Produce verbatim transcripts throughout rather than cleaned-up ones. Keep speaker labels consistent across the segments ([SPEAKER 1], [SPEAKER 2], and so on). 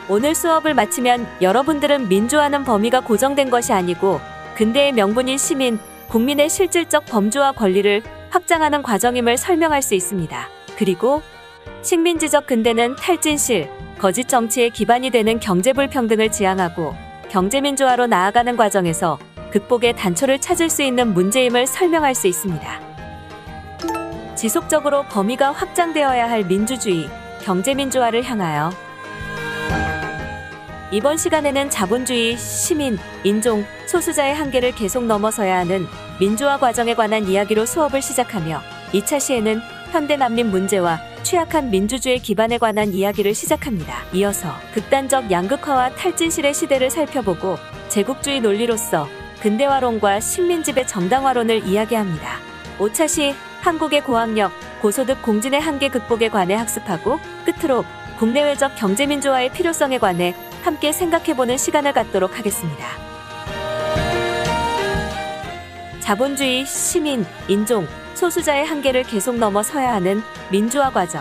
[SPEAKER 1] 오늘 수업을 마치면 여러분들은 민주화는 범위가 고정된 것이 아니고 근대의 명분인 시민, 국민의 실질적 범주와 권리를 확장하는 과정임을 설명할 수 있습니다. 그리고 식민지적 근대는 탈진실, 거짓 정치의 기반이 되는 경제불평등을 지향하고 경제민주화로 나아가는 과정에서 극복의 단초를 찾을 수 있는 문제임을 설명할 수 있습니다. 지속적으로 범위가 확장되어야 할 민주주의, 경제민주화를 향하여 이번 시간에는 자본주의, 시민, 인종, 소수자의 한계를 계속 넘어서야 하는 민주화 과정에 관한 이야기로 수업을 시작하며 이 차 시에는 현대 난민 문제와 취약한 민주주의 기반에 관한 이야기를 시작합니다. 이어서 극단적 양극화와 탈진실의 시대를 살펴보고 제국주의 논리로서 근대화론과 식민지배 정당화론을 이야기합니다. 오 차 시 한국의 고학력, 고소득 공진의 한계 극복에 관해 학습하고 끝으로 국내외적 경제민주화의 필요성에 관해 함께 생각해보는 시간을 갖도록 하겠습니다. 자본주의, 시민, 인종, 소수자의 한계를 계속 넘어서야 하는 민주화 과정.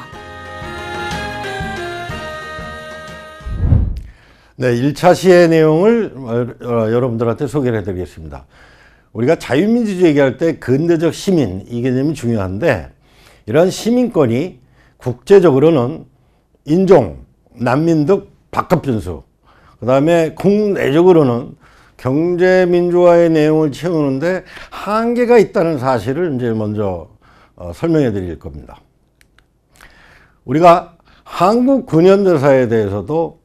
[SPEAKER 2] 네, 일 차 시의 내용을 여러분들한테 소개를 해드리겠습니다. 우리가 자유민주주의 얘기할 때 근대적 시민, 이 개념이 중요한데 이러한 시민권이 국제적으로는 인종, 난민 등 박합준수, 그 다음에 국내적으로는 경제민주화의 내용을 채우는데 한계가 있다는 사실을 이제 먼저 어, 설명해 드릴 겁니다. 우리가 한국 근현대사에 대해서도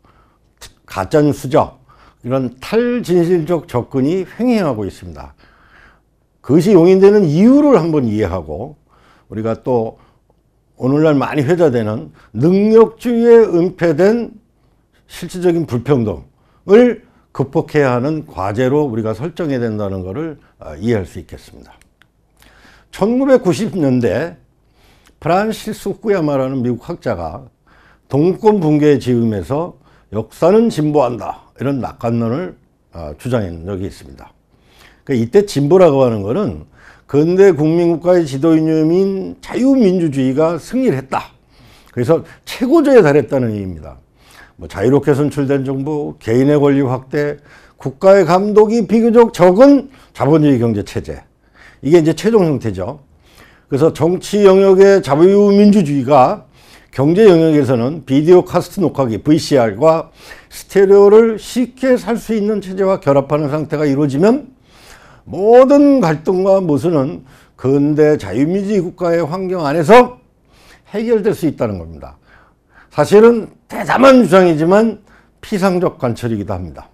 [SPEAKER 2] 가짜뉴스죠. 이런 탈진실적 접근이 횡행하고 있습니다. 그것이 용인되는 이유를 한번 이해하고 우리가 또 오늘날 많이 회자되는 능력주의에 은폐된 실질적인 불평등을 극복해야 하는 과제로 우리가 설정해야 된다는 것을 이해할 수 있겠습니다. 천구백구십 년대 프란시스 후쿠야마라는 미국 학자가 동권 붕괴의 즈음에서 역사는 진보한다, 이런 낙관론을 주장한 적이 있습니다. 그러니까 이때 진보라고 하는 것은 근대 국민국가의 지도 이념인 자유민주주의가 승리를 했다. 그래서 최고조에 달했다는 의미입니다. 뭐 자유롭게 선출된 정부, 개인의 권리 확대, 국가의 감독이 비교적 적은 자본주의 경제 체제. 이게 이제 최종 형태죠. 그래서 정치 영역의 자유민주주의가 경제 영역에서는 비디오 카스트 녹화기 브이씨알과 스테레오를 쉽게 살 수 있는 체제와 결합하는 상태가 이루어지면 모든 갈등과 모순은 근대 자유민주주의 국가의 환경 안에서 해결될 수 있다는 겁니다. 사실은 대담한 주장이지만 피상적 관철이기도 합니다.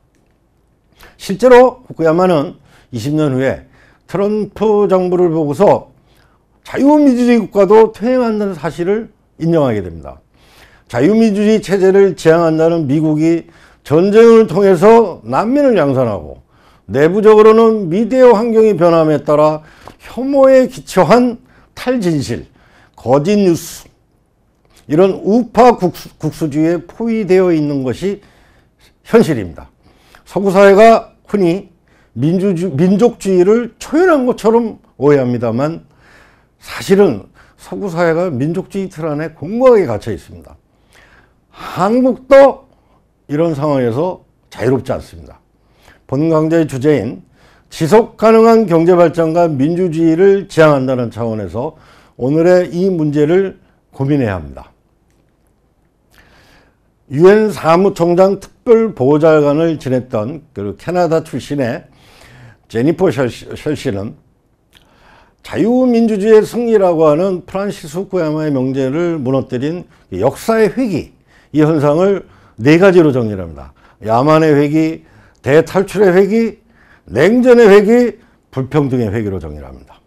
[SPEAKER 2] 실제로 후쿠야마는 이십 년 후에 트럼프 정부를 보고서 자유민주주의 국가도 퇴행한다는 사실을 인정하게 됩니다. 자유민주주의 체제를 지향한다는 미국이 전쟁을 통해서 난민을 양산하고 내부적으로는 미디어 환경의 변함에 따라 혐오에 기초한 탈진실, 거짓 뉴스, 이런 우파 국수, 국수주의에 포위되어 있는 것이 현실입니다. 서구 사회가 흔히 민주주, 민족주의를 초연한 것처럼 오해합니다만 사실은 서구 사회가 민족주의 틀 안에 공고하게 갇혀 있습니다. 한국도 이런 상황에서 자유롭지 않습니다. 본 강좌의 주제인 지속 가능한 경제 발전과 민주주의를 지향한다는 차원에서 오늘의 이 문제를 고민해야 합니다. 유엔 사무총장 특별보좌관을 지냈던 그 캐나다 출신의 제니퍼 셜씨는 자유민주주의의 승리라고 하는 프란시스 후쿠야마의 명제를 무너뜨린 역사의 회귀, 이 현상을 네 가지로 정리를 합니다. 야만의 회귀, 대탈출의 회귀, 냉전의 회귀, 불평등의 회귀로 정리를 합니다.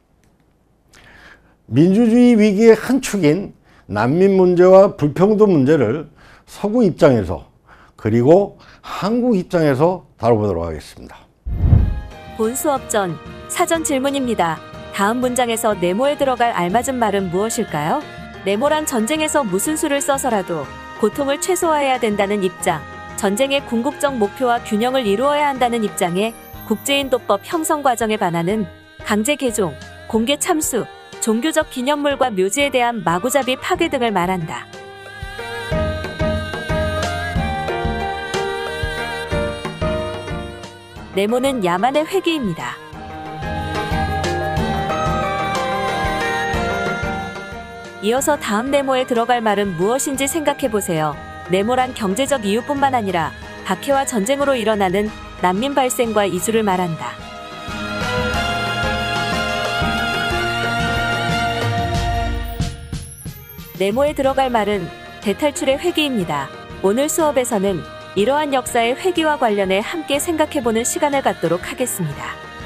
[SPEAKER 2] 민주주의 위기의 한 축인 난민 문제와 불평등 문제를 서구 입장에서 그리고 한국 입장에서 다뤄보도록 하겠습니다.
[SPEAKER 1] 본 수업 전 사전 질문입니다. 다음 문장에서 네모에 들어갈 알맞은 말은 무엇일까요? 네모란 전쟁에서 무슨 수를 써서라도 고통을 최소화해야 된다는 입장, 전쟁의 궁극적 목표와 균형을 이루어야 한다는 입장에 국제인도법 형성 과정에 반하는 강제 개종, 공개 참수, 종교적 기념물과 묘지에 대한 마구잡이 파괴 등을 말한다. 네모는 야만의 회귀입니다. 이어서 다음 네모에 들어갈 말은 무엇인지 생각해보세요. 네모란 경제적 이유뿐만 아니라 박해와 전쟁으로 일어나는 난민 발생과 이주를 말한다. 네모에 들어갈 말은 대탈출의 회귀입니다. 오늘 수업에서는 이러한 역사의 회귀와 관련해 함께 생각해보는 시간을 갖도록 하겠습니다.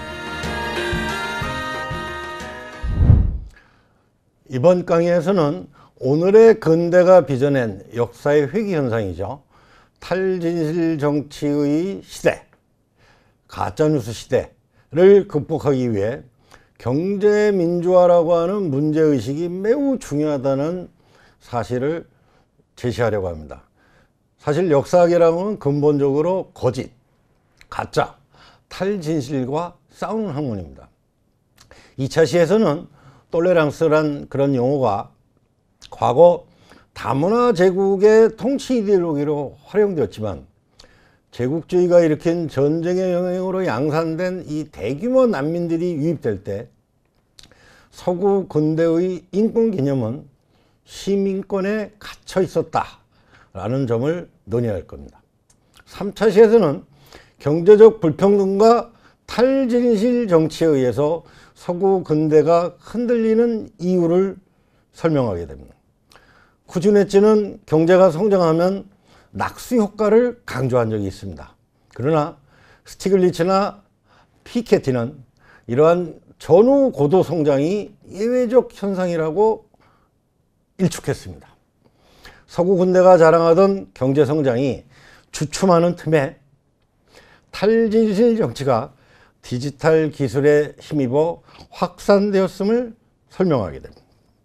[SPEAKER 2] 이번 강의에서는 오늘의 근대가 빚어낸 역사의 회귀 현상이죠. 탈진실 정치의 시대, 가짜뉴스 시대를 극복하기 위해 경제민주화라고 하는 문제의식이 매우 중요하다는 사실을 제시하려고 합니다. 사실 역사학이라는 건 근본적으로 거짓, 가짜, 탈진실과 싸우는 학문입니다. 이 차 시에서는 톨레랑스란 그런 용어가 과거 다문화 제국의 통치 이데올로기로 활용되었지만 제국주의가 일으킨 전쟁의 영향으로 양산된 이 대규모 난민들이 유입될 때 서구 근대의 인권 개념은 시민권에 갇혀 있었다라는 점을 논의할 겁니다. 삼 차 시에서는 경제적 불평등과 탈진실 정치에 의해서 서구 근대가 흔들리는 이유를 설명하게 됩니다. 쿠즈네츠는 경제가 성장하면 낙수 효과를 강조한 적이 있습니다. 그러나 스티글리츠나 피케티는 이러한 전후 고도 성장이 예외적 현상이라고 일축했습니다. 서구 근대가 자랑하던 경제 성장이 주춤하는 틈에 탈진실 정치가 디지털 기술에 힘입어 확산되었음을 설명하게 됩니다.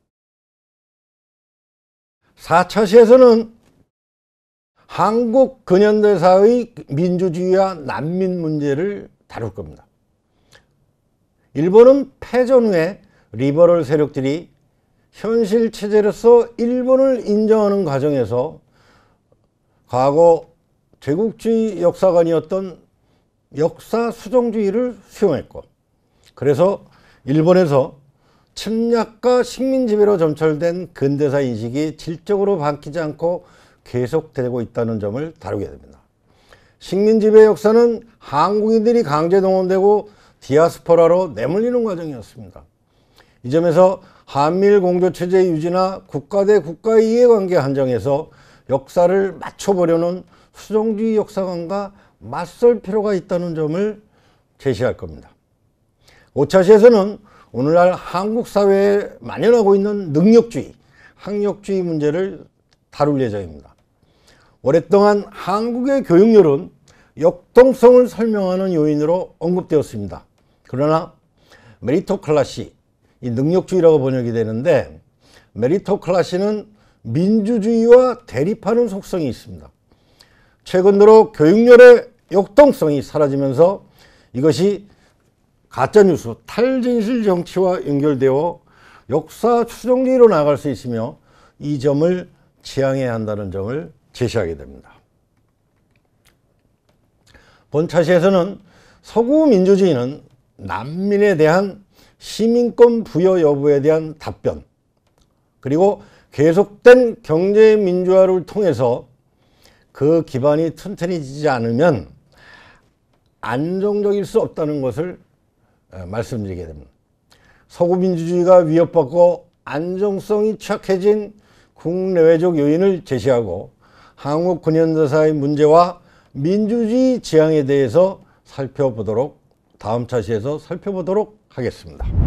[SPEAKER 2] 사 차 시에서는 한국 근현대사의 민주주의와 난민 문제를 다룰 겁니다. 일본은 패전 후에 리버럴 세력들이 현실 체제로서 일본을 인정하는 과정에서 과거 제국주의 역사관이었던 역사 수정주의를 수용했고, 그래서 일본에서 침략과 식민지배로 점철된 근대사 인식이 질적으로 바뀌지 않고 계속되고 있다는 점을 다루게 됩니다. 식민지배 역사는 한국인들이 강제 동원되고 디아스포라로 내몰리는 과정이었습니다. 이 점에서 한미일 공조체제 유지나 국가 대 국가의 이해관계 한정에서 역사를 맞춰보려는 수정주의 역사관과 맞설 필요가 있다는 점을 제시할 겁니다. 오 차 시에서는 오늘날 한국 사회에 만연하고 있는 능력주의, 학력주의 문제를 다룰 예정입니다. 오랫동안 한국의 교육열은 역동성을 설명하는 요인으로 언급되었습니다. 그러나 메리토클라시, 이 능력주의라고 번역이 되는데, 메리토클라시는 민주주의와 대립하는 속성이 있습니다. 최근 들어 교육열의 역동성이 사라지면서 이것이 가짜뉴스, 탈진실 정치와 연결되어 역사 추정주의로 나아갈 수 있으며 이 점을 지양해야 한다는 점을 제시하게 됩니다. 본 차시에서는 서구 민주주의는 난민에 대한 시민권 부여 여부에 대한 답변, 그리고 계속된 경제 민주화를 통해서 그 기반이 튼튼해지지 않으면 안정적일 수 없다는 것을 말씀드리게 됩니다. 서구 민주주의가 위협받고 안정성이 취약해진 국내외적 요인을 제시하고 한국 근현대사의 문제와 민주주의 지향에 대해서 살펴보도록, 다음 차시에서 살펴보도록 하겠습니다.